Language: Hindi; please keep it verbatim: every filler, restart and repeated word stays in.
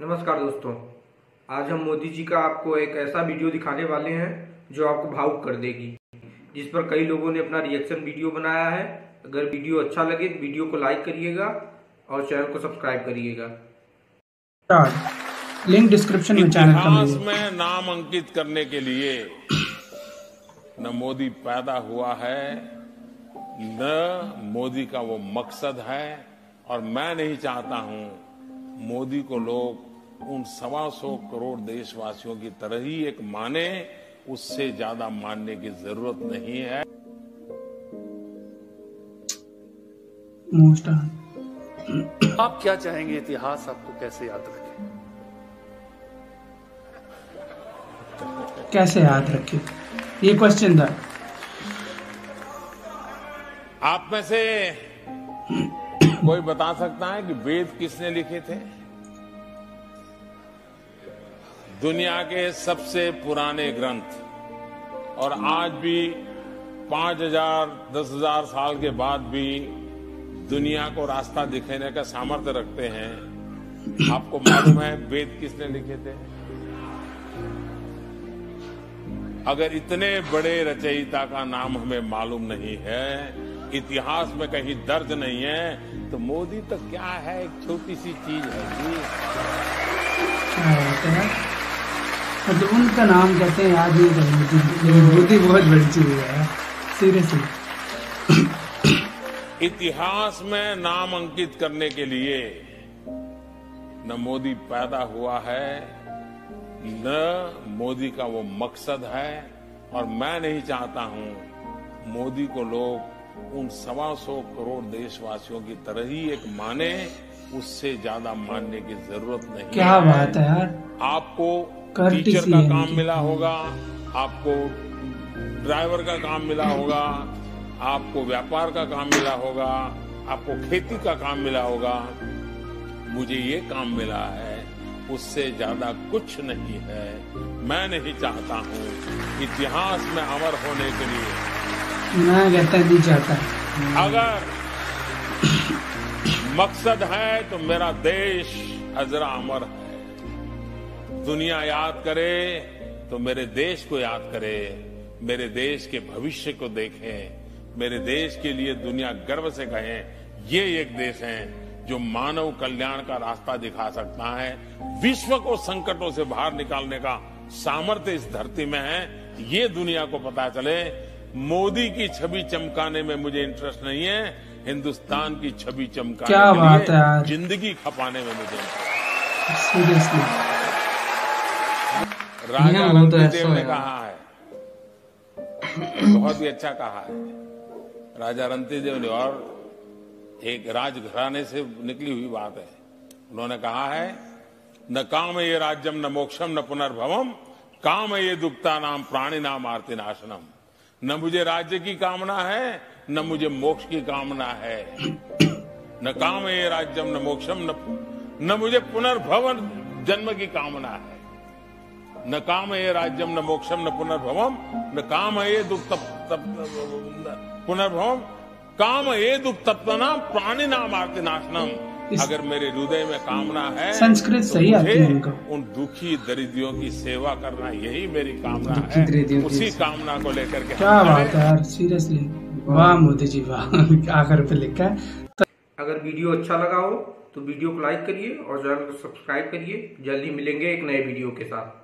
नमस्कार दोस्तों, आज हम मोदी जी का आपको एक ऐसा वीडियो दिखाने वाले हैं जो आपको भावुक कर देगी, जिस पर कई लोगों ने अपना रिएक्शन वीडियो बनाया है। अगर वीडियो अच्छा लगे तो वीडियो को लाइक करिएगा और चैनल को सब्सक्राइब करिएगा। लिंक डिस्क्रिप्शन में चैनल का इतिहास में नाम अंकित करने के लिए न मोदी पैदा हुआ है, न मोदी का वो मकसद है, और मैं नहीं चाहता हूं मोदी को लोग उन सवा सौ करोड़ देशवासियों की तरह ही एक माने। उससे ज्यादा मानने की जरूरत नहीं है। आप क्या चाहेंगे इतिहास आपको कैसे याद रखे? कैसे याद रखे, ये क्वेश्चन था। आप में से कोई बता सकता है कि वेद किसने लिखे थे? दुनिया के सबसे पुराने ग्रंथ, और आज भी पांच हजार दस हजार साल के बाद भी दुनिया को रास्ता दिखाने का सामर्थ्य रखते हैं। आपको मालूम है वेद किसने लिखे थे? अगर इतने बड़े रचयिता का नाम हमें मालूम नहीं है, इतिहास में कहीं दर्ज नहीं है, तो मोदी तो क्या है, एक छोटी सी चीज है जी। तो उनका नाम कहते हैं याद नहीं करना, मोदी बहुत बड़ी चीज है सीरियसली। इतिहास में नाम अंकित करने के लिए न मोदी पैदा हुआ है, न मोदी का वो मकसद है, और मैं नहीं चाहता हूं मोदी को लोग उन सवा सौ करोड़ देशवासियों की तरह ही एक माने। उससे ज्यादा मानने की जरूरत नहीं। क्या बात है यार। आपको टीचर का काम मिला होगा, आपको ड्राइवर का काम मिला होगा, आपको व्यापार का काम मिला होगा, आपको खेती का काम मिला होगा। मुझे ये काम मिला है, उससे ज्यादा कुछ नहीं है। मैं नहीं चाहता हूं इतिहास में अमर होने के लिए। मैं कहता नहीं चाहता। अगर मकसद है तो मेरा देश अजरा अमर है। दुनिया याद करे तो मेरे देश को याद करे, मेरे देश के भविष्य को देखें, मेरे देश के लिए दुनिया गर्व से कहे ये एक देश है जो मानव कल्याण का रास्ता दिखा सकता है। विश्व को संकटों से बाहर निकालने का सामर्थ्य इस धरती में है, ये दुनिया को पता चले। मोदी की छवि चमकाने में मुझे इंटरेस्ट नहीं है, हिंदुस्तान की छवि चमकाने क्या के बात लिए है यार। जिंदगी खपाने में मुझे इंटरेस्ट। सीरियसली राजा तो रंतीदेव ने कहा है, बहुत ही अच्छा कहा है राजा रंतीदेव ने, और एक राजघराने से निकली हुई बात है। उन्होंने कहा है, न काम ये राज्यम न मोक्षम न पुनर्भवम, काम ये दुक्ता नाम प्राणी नाम आरती नाशनम। न मुझे राज्य की कामना है, न मुझे मोक्ष की कामना है। न काम ये राज्यम न मोक्षम न न मुझे पुनर्भवन जन्म की कामना है। न काम ये राज्यम न मोक्षम न पुनर्भवम, न काम ये दुख तप पुनर्भवम, काम ये दुख तप्तना प्राणी नाम आरती नाशनम। अगर मेरे हृदय में कामना है, संस्कृत तो सही आती है उनको। उन दुखी दरिद्रियों की सेवा करना, यही मेरी कामना है। उसी कामना को लेकर के क्या बात है यार, सीरियसली वाह मोदी जी वाह। आखिर पे लिखा है। अगर वीडियो अच्छा लगा हो तो वीडियो को लाइक करिए और चैनल को सब्सक्राइब करिए। जल्दी मिलेंगे एक नए वीडियो के साथ।